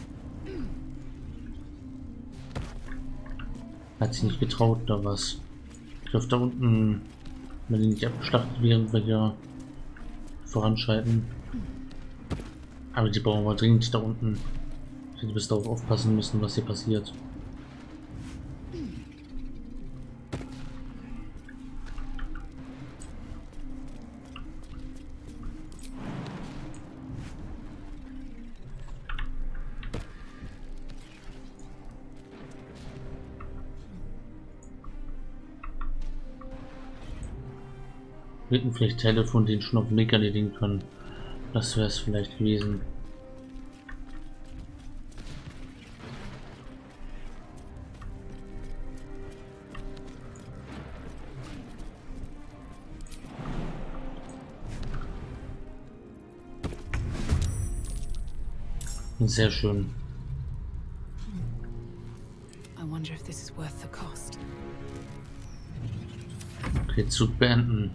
Hat sich nicht getraut oder was? Ich hoffe, da unten, wenn die nicht abgeschlachtet werden, wir hier voranschreiten. Aber die brauchen wir dringend da unten. Ich hätte bis darauf aufpassen müssen, was hier passiert. Wir hätten vielleicht Telefon den schon auf dem Weg erledigen können. Das wäre es vielleicht gewesen. Sehr schön. I wonder if this is worth the cost. Okay, Zug beenden.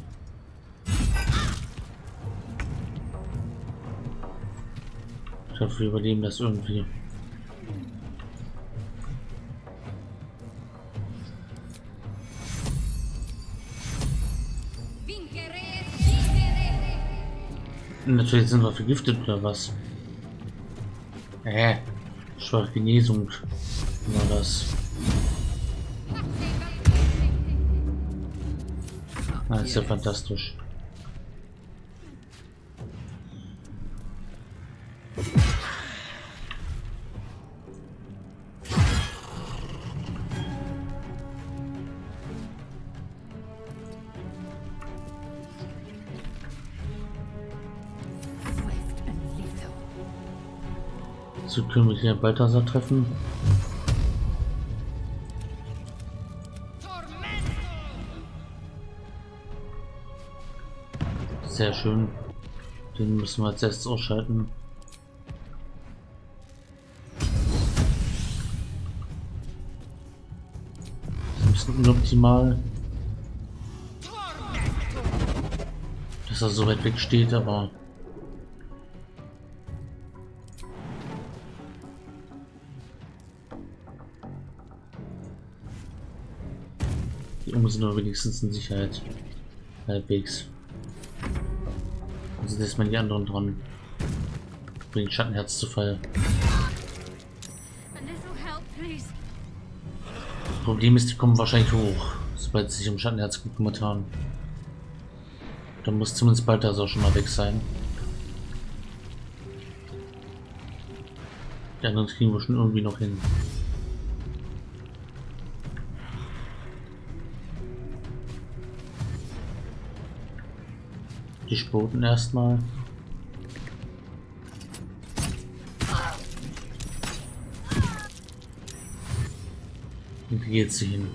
Ich hoffe, wir überleben das irgendwie. Natürlich sind wir vergiftet oder was? Äh, schwache Genesung war das. Ah, ist ja fantastisch. So können wir hier Balthasar treffen. Sehr schön. Den müssen wir als erstes ausschalten. Das ist ein bisschen unoptimal, dass er so weit weg steht, aber die Umme sind aber wenigstens in Sicherheit. Halbwegs. Also lässt man die anderen dran. Bringt Schattenherz zu Fall. Das Problem ist, die kommen wahrscheinlich hoch, sobald sie sich um Schattenherz gekümmert haben. Dann muss zumindest Balthasar schon mal weg sein. Die anderen kriegen wir schon irgendwie noch hin. Die Spoten erstmal. Und wie geht sie hin?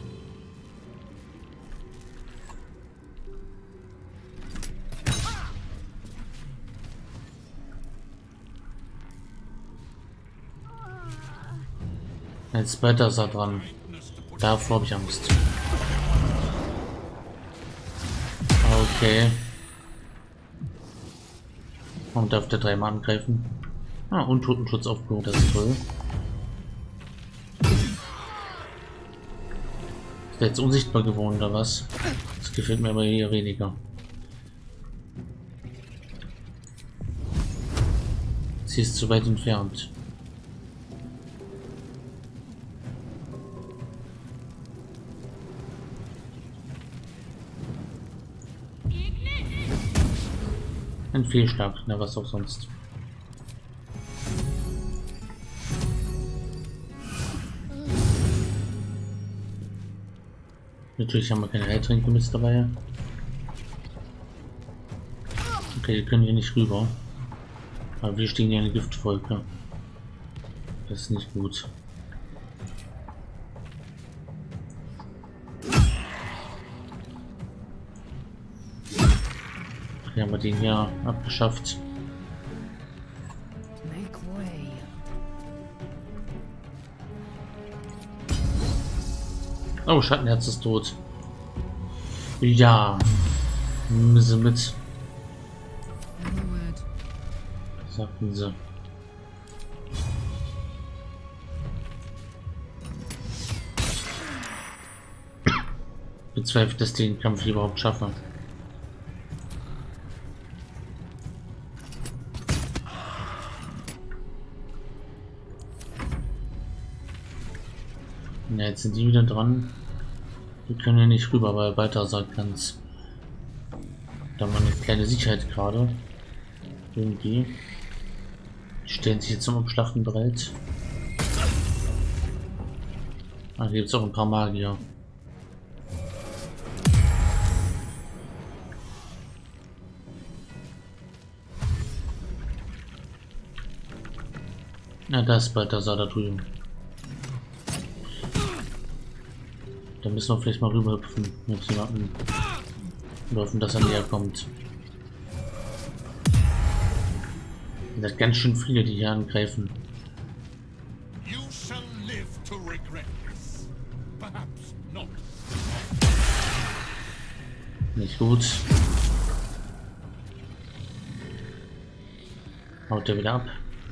Jetzt Balthasar dran. Davor habe ich Angst. Okay. Und darf der dreimal angreifen. Ah, und Totenschutz aufgehoben, das ist toll. Ist der jetzt unsichtbar geworden oder was? Das gefällt mir aber eher weniger. Sie ist zu weit entfernt. Ein Fehlschlag, na was auch sonst. Natürlich haben wir keine Heiltränke mit dabei. Okay, die können hier nicht rüber. Aber wir stehen hier in der Giftwolke. Das ist nicht gut. Hier haben wir den hier abgeschafft. Oh, Schattenherz ist tot. Ja. Nehmen sie mit. Sagten sie. Bezweifelt, dass die den Kampf überhaupt schaffen. Ja, jetzt sind die wieder dran. Die können ja nicht rüber, weil Balthasar kann es. Da haben wir eine kleine Sicherheit gerade. Irgendwie. Die stellen sich jetzt zum Umschlachten bereit. Ah, hier gibt es auch ein paar Magier. Na, das bei der da drüben. Da müssen wir vielleicht mal rüber hüpfen mit jemandem. Und hoffen, dass er näher kommt. Das sind ganz schön viele, die hier angreifen. You shall live to regret this. Perhaps not. Nicht gut. Haut er wieder ab.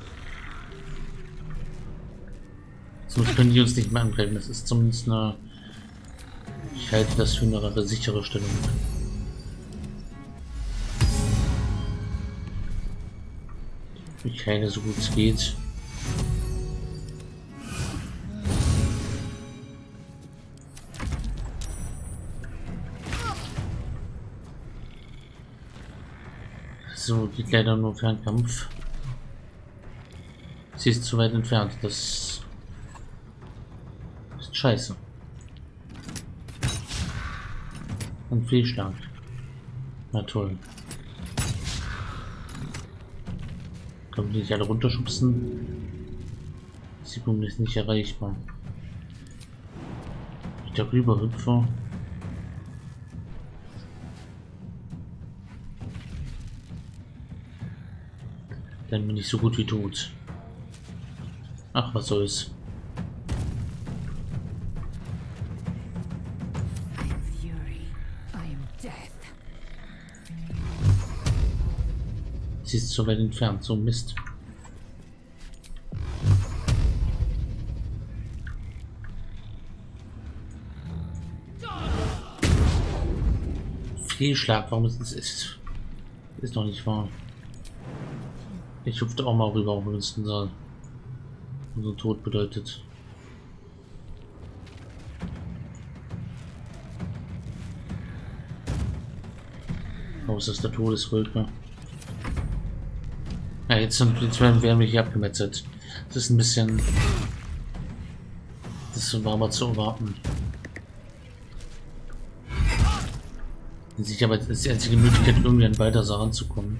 Sonst können die uns nicht mehr angreifen. Das ist zumindest eine... Ich halte das für eine sichere Stellung. Ich heile so gut es geht. So, geht leider nur Fernkampf. Sie ist zu weit entfernt. Das ist scheiße. Und Fehlschlag. Na toll. Können die nicht alle runterschubsen? Sie ist nicht erreichbar. Ich darüber hüpfe. Dann bin ich so gut wie tot. Ach, was soll's. Sie ist so weit entfernt, so Mist. Fehlschlag, warum ist es? Ist, ist doch nicht wahr. Ich hüpfte auch mal rüber, auch wenn es unser, unser Tod bedeutet. Aus ist der Todeswolke. Ja, jetzt, sind, jetzt werden wir hier abgemetzelt. Das ist ein bisschen... Das war aber zu erwarten. Ich aber das ist die einzige Möglichkeit, irgendwie an weiter ranzukommen.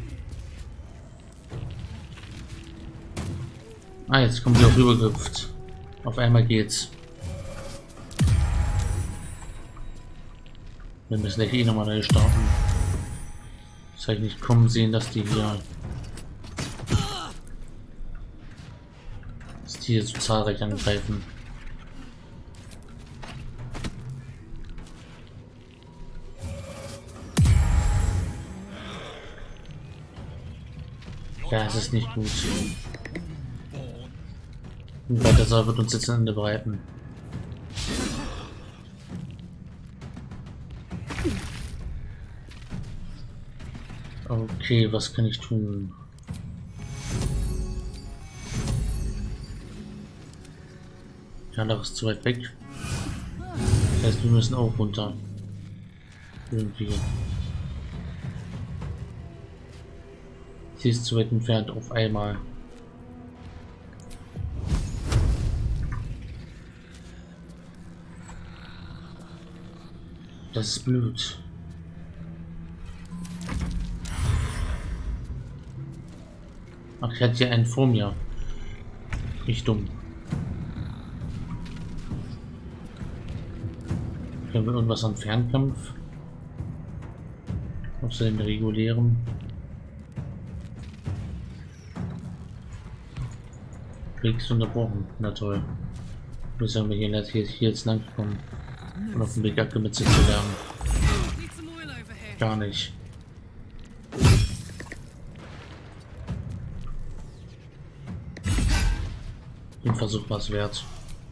Ah, jetzt kommt sie auch rübergehüpft. Auf einmal geht's. Wir müssen gleich eh nochmal neu starten. Das habe ich nicht kommen sehen, dass die hier... Dass die hier so zahlreich angreifen. Ja, es ist nicht gut. Und Balthasar wird uns jetzt ein Ende bereiten. Okay, was kann ich tun? Ja, das ist zu weit weg. Das heißt, wir müssen auch runter. Irgendwie. Sie ist zu weit entfernt auf einmal. Das ist blöd. Ach, ich hatte ja einen vor mir. Nicht dumm. Können wir irgendwas am Fernkampf? Außer den regulären. Kriegst unterbrochen. Na toll. Wir sagen wir hier, hier, hier jetzt lang kommen. Und auf dem Weg abgemetzelt zu werden. Gar nicht. Den Versuch war es wert.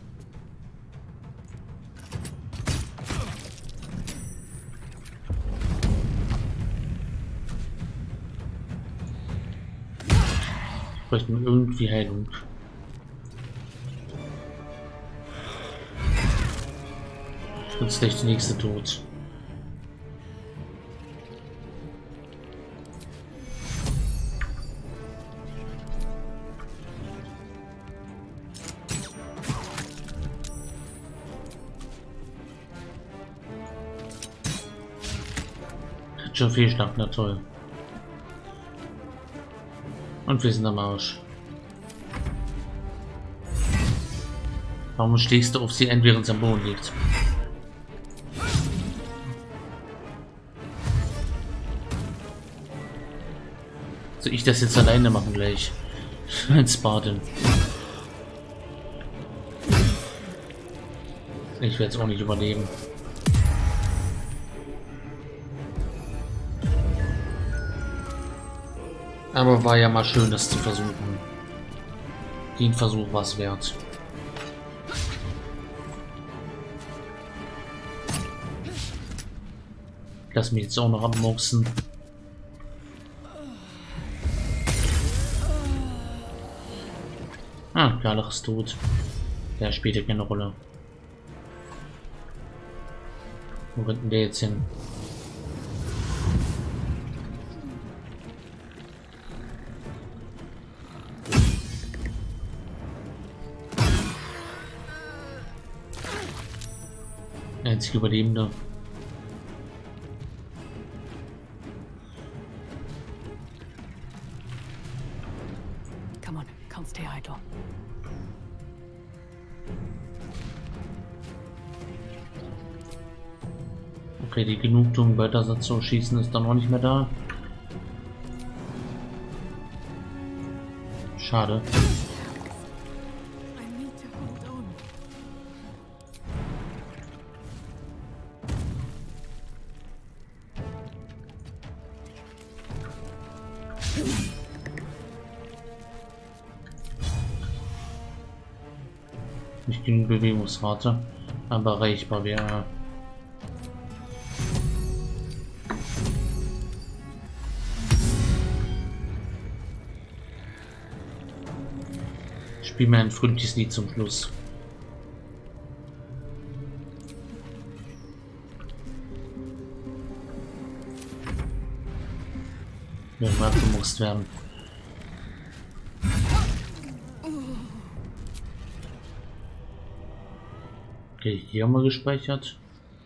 Ich bräuchte nur irgendwie Heilung. Jetzt gleich der nächste Tod. Hat schon Fehlschlag, na toll. Und wir sind am Arsch. Warum stehst du auf sie ein, während sie am Boden liegt? Soll ich das jetzt alleine machen gleich? Als Spartan. Ich werde es auch nicht überleben. Aber war ja mal schön, das zu versuchen. Den Versuch war es wert. Lass mich jetzt auch noch abmurksen. Ah, Galach ist tot. Der spielt ja keine Rolle. Wo rennt denn der jetzt hin? Einzige Überlebende. Come on, can't stay idle. Okay, die Genugtuung weiter so schießen ist dann auch nicht mehr da. Schade. Nicht genug Bewegungsrate, aber erreichbar wäre. Spiel mir ein fröhliches Lied zum Schluss. Irgendwann abgemurkst werden. Okay, hier haben wir gespeichert.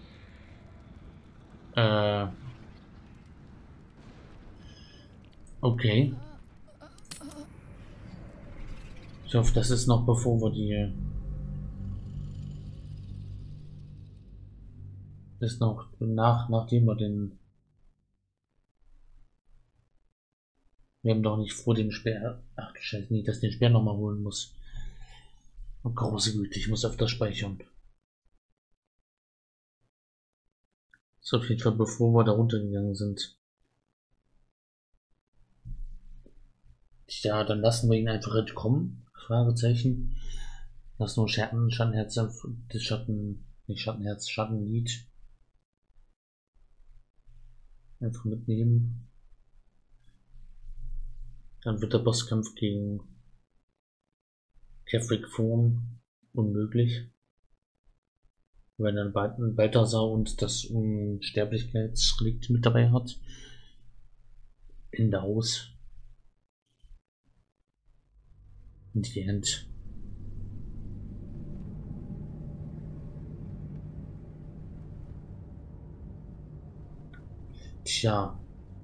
Äh. Okay. Ich hoffe, das ist noch bevor wir die... Das ist noch nach, nachdem wir den... Wir haben doch nicht vor dem Speer... Ach du Scheiße, nicht, dass ich den Speer nochmal holen muss. Oh, große Güte, ich muss öfter speichern. So, auf jeden Fall bevor wir da runtergegangen sind. Ja, dann lassen wir ihn einfach entkommen. Fragezeichen. Das nur Schatten, Schattenherz, das Schatten, nicht Schattenherz, Schattenlied. Einfach mitnehmen. Dann wird der Bosskampf gegen Kefrik Form unmöglich. Wenn dann Balthasar und das Unsterblichkeitsrelikt mit dabei hat. In der Haus. In die Hand. Tja.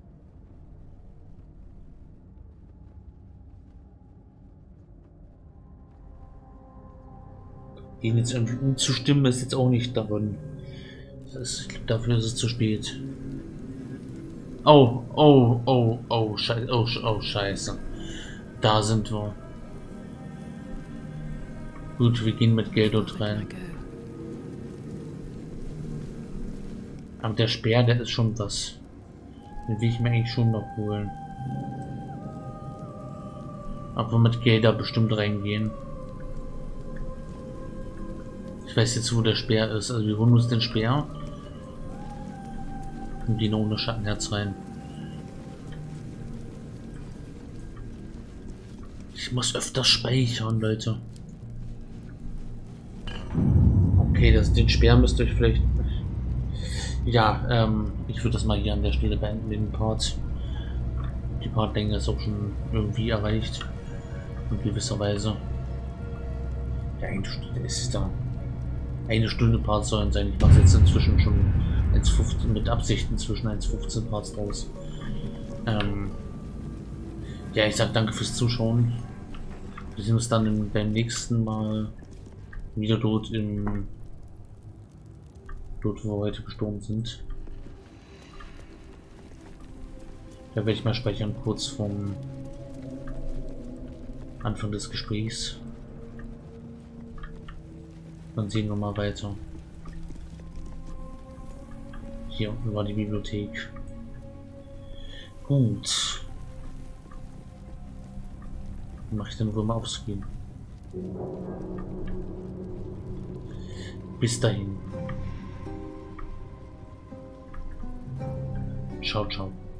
Ihn jetzt irgendwie umzustimmen ist jetzt auch nicht darin. Das ist, ich glaube, dafür ist es zu spät. Oh, oh, oh, oh, scheiße, oh, oh, scheiße. Da sind wir. Gut, wir gehen mit Geld dort rein. Aber der Speer, der ist schon was. Den will ich mir eigentlich schon noch holen. Aber mit Geld da bestimmt reingehen. Ich weiß jetzt, wo der Speer ist. Also wir holen uns den Speer. Und gehen ohne Schattenherz rein. Ich muss öfter speichern, Leute. Okay, das, den Speer müsst ihr euch vielleicht... Ja, ähm, ich würde das mal hier an der Stelle beenden, den Part. Die Partlänge ist auch schon irgendwie erreicht. In gewisser Weise. Ja, eine Stunde ist da. Eine Stunde Part sollen sein. Ich mache jetzt inzwischen schon eins fünfzehn mit Absicht inzwischen eins fünfzehn Parts draus. Ähm, ja, ich sag danke fürs Zuschauen. Wir sehen uns dann beim nächsten Mal Wieder dort im... Dort, wo wir heute gestorben sind. Da werde ich mal speichern, kurz vom Anfang des Gesprächs. Dann sehen wir mal weiter. Hier unten war die Bibliothek. Gut. Dann mache ich den wohl mal aufscreen. Bis dahin. Ciao, ciao.